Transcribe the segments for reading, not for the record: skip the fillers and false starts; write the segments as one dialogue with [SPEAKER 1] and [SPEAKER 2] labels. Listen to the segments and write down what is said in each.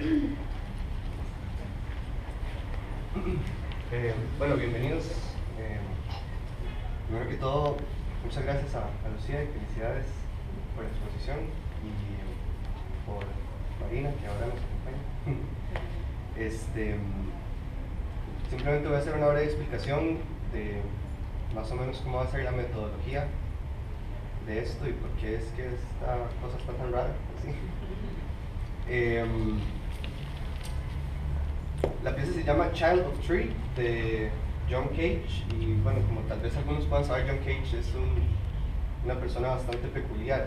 [SPEAKER 1] Bueno, bienvenidos. Primero que todo, muchas gracias a Lucía y felicidades por la exposición y por Marina, que ahora nos acompaña. Simplemente voy a hacer una breve explicación de más o menos cómo va a ser la metodología de esto y por qué es que esta cosa está tan rara. ¿Sí? La pieza se llama ChildofTree de John Cage y bueno, como tal vez algunos puedan saber, John Cage es una persona bastante peculiar.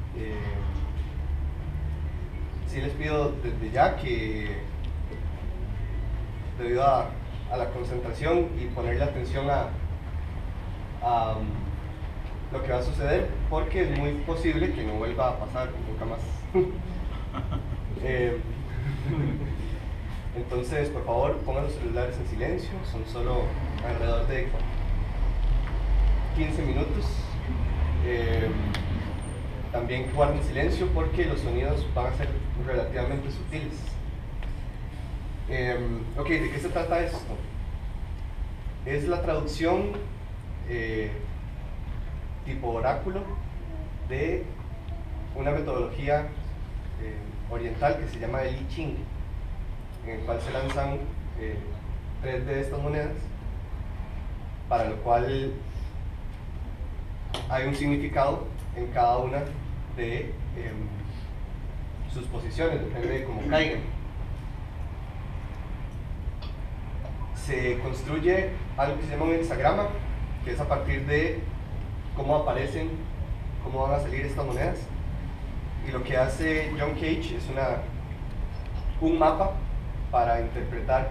[SPEAKER 1] Sí les pido desde ya que debido a la concentración y ponerle atención a lo que va a suceder, porque es muy posible que no vuelva a pasar nunca más. Entonces, por favor, pongan los celulares en silencio, son solo alrededor de 15 minutos. También guarden silencio porque los sonidos van a ser relativamente sutiles. Ok, ¿de qué se trata esto? Es la traducción tipo oráculo de una metodología oriental que se llama el I Ching, en el cual se lanzan 3 de estas monedas, para lo cual hay un significado en cada una de sus posiciones, depende de cómo caigan. Se construye algo que se llama un hexagrama, que es a partir de cómo aparecen, cómo van a salir estas monedas. Y lo que hace John Cage es un mapa para interpretar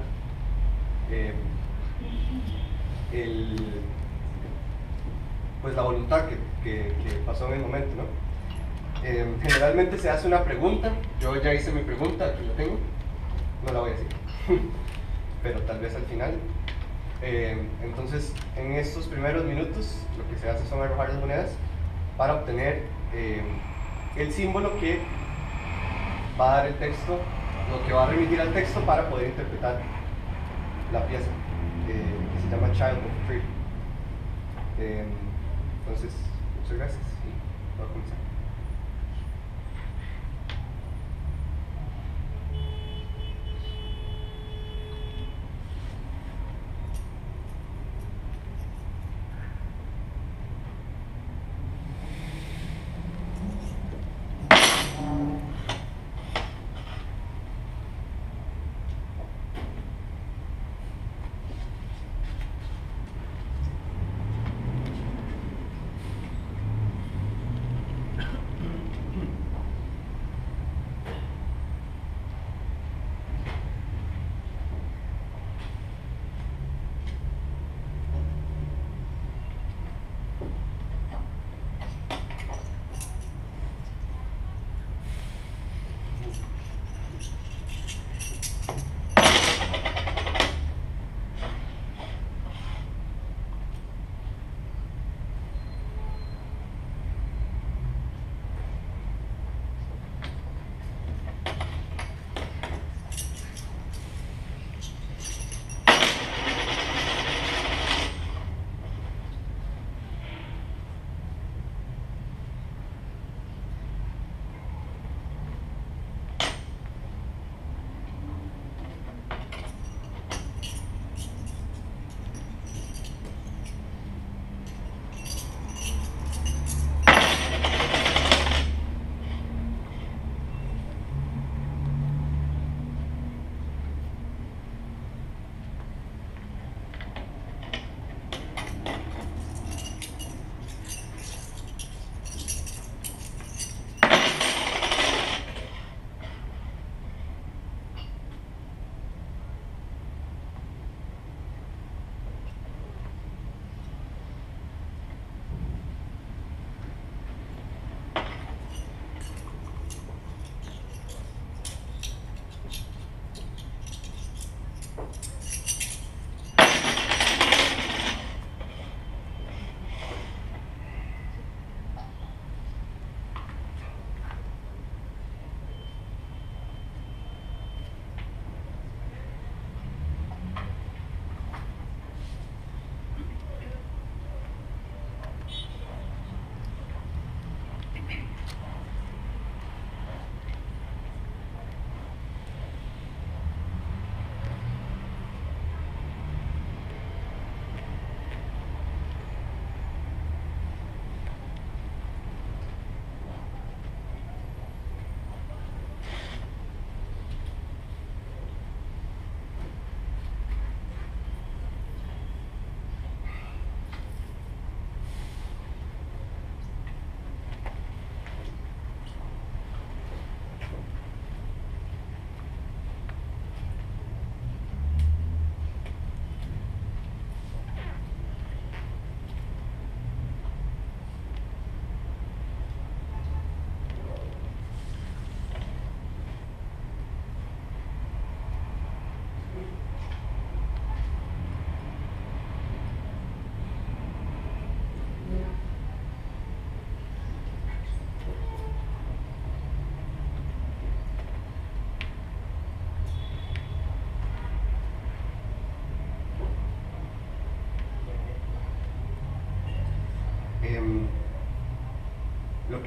[SPEAKER 1] pues la voluntad que pasó en el momento, ¿no? Generalmente se hace una pregunta. Yo ya hice mi pregunta, aquí la tengo, no la voy a decir, pero tal vez al final. Entonces, en estos primeros minutos, lo que se hace son arrojar las monedas para obtener el símbolo que va a dar el texto, lo que va a remitir al texto para poder interpretar la pieza, que se llama ChildofTree. Entonces, muchas gracias y voy a comenzar.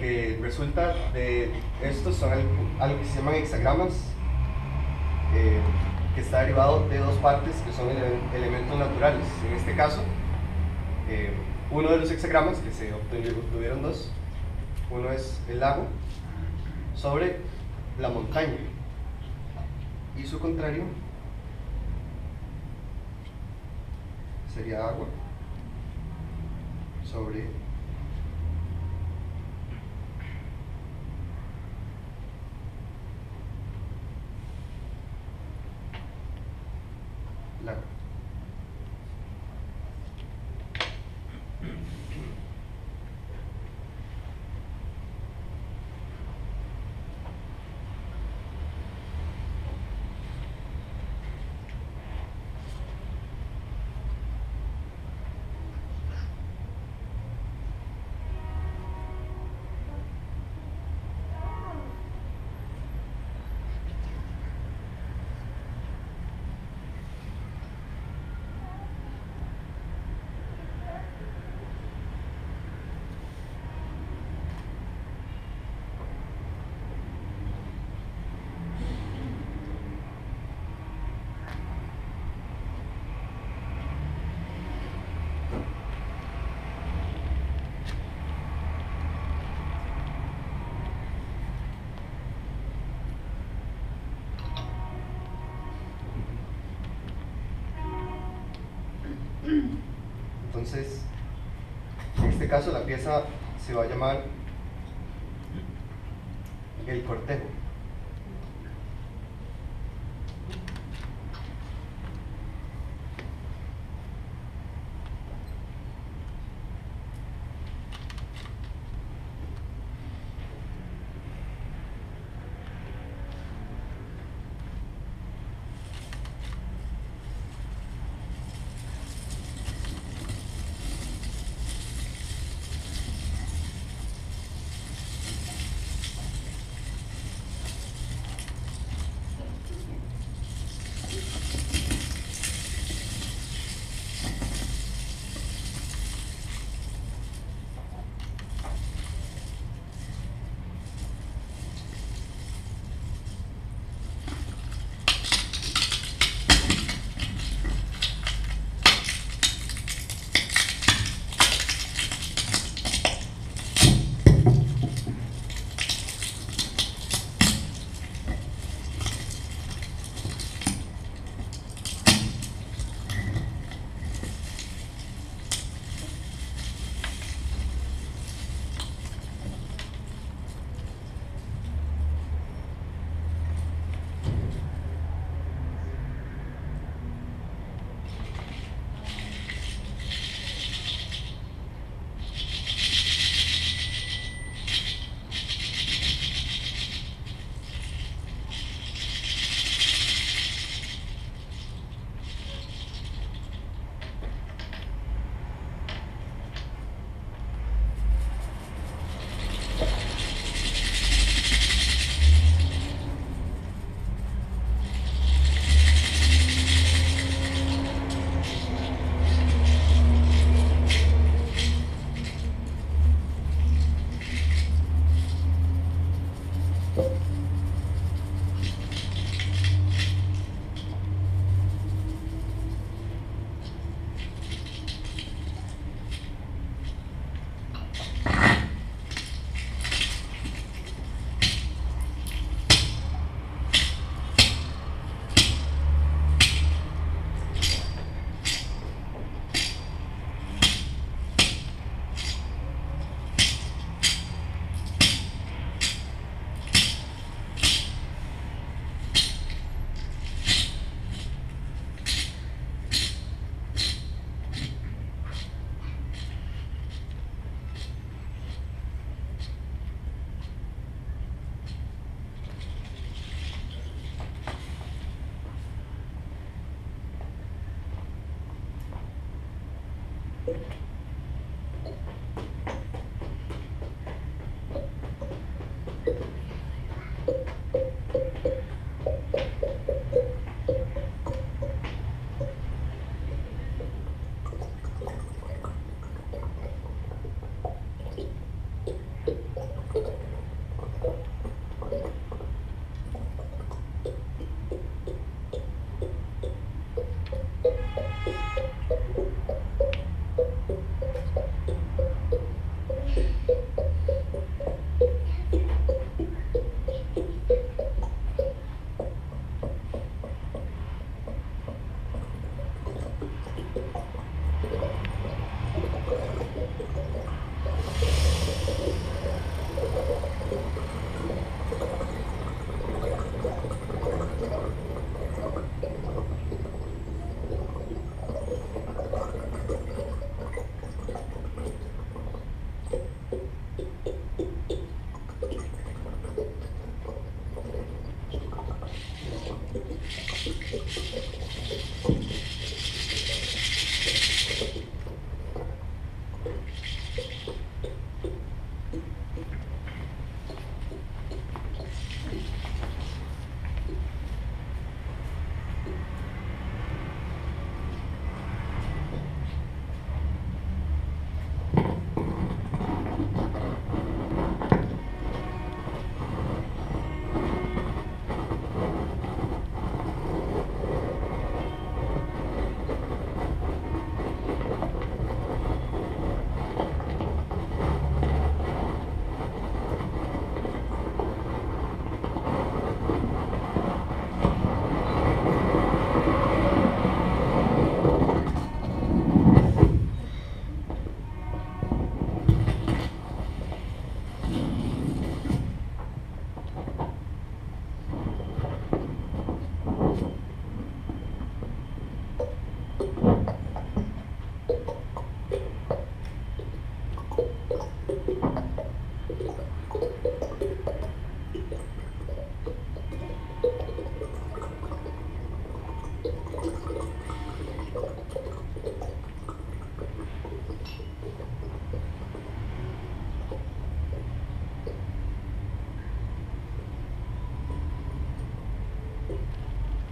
[SPEAKER 1] que resulta de estos son algo que se llaman hexagramas, que está derivado de dos partes que son elementos naturales. En este caso, uno de los hexagramas, que se obtuvieron dos, uno es el lago sobre la montaña y su contrario sería agua sobre lago. Entonces, en este caso la pieza se va a llamar el cortejo.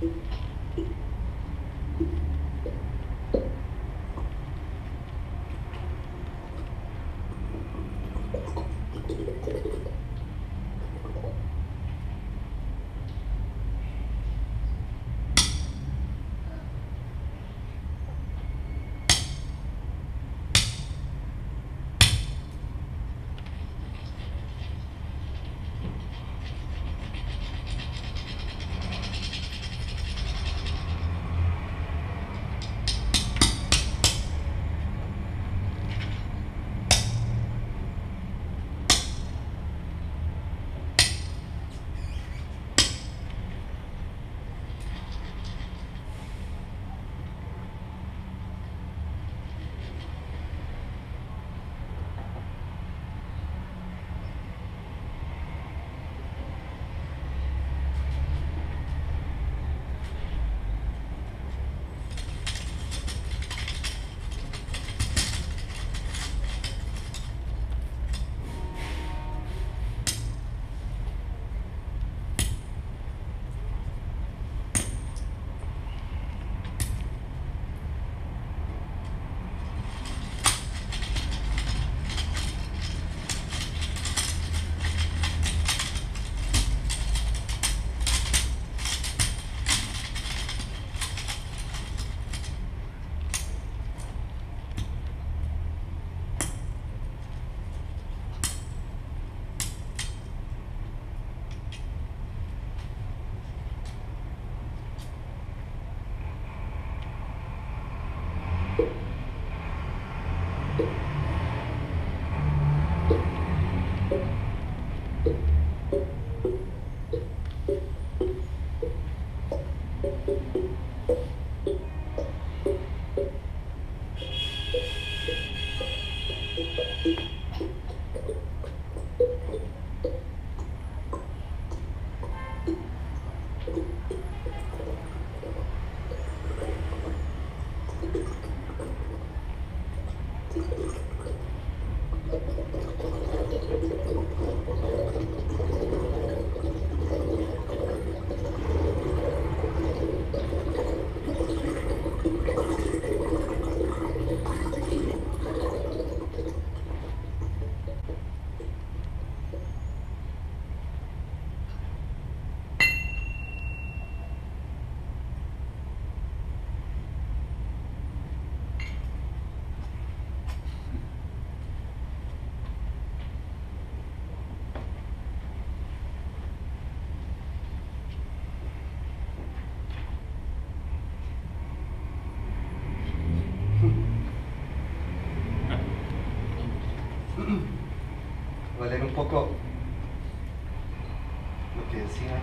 [SPEAKER 1] Voy a leer un poco lo que decía.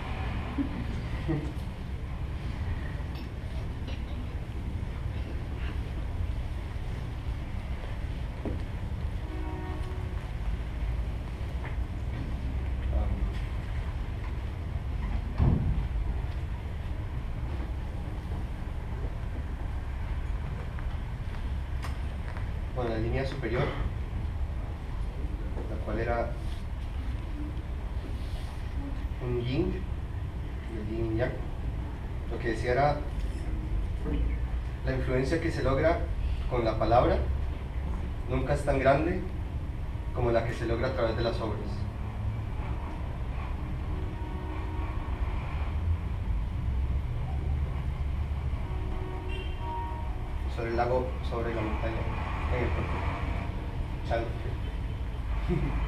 [SPEAKER 1] Bueno, la línea superior, la cual era un yin, el yin y yang, lo que decía era la influencia que se logra con la palabra nunca es tan grande como la que se logra a través de las obras. Sobre el lago, sobre la montaña, en el puerto. ChildofTree.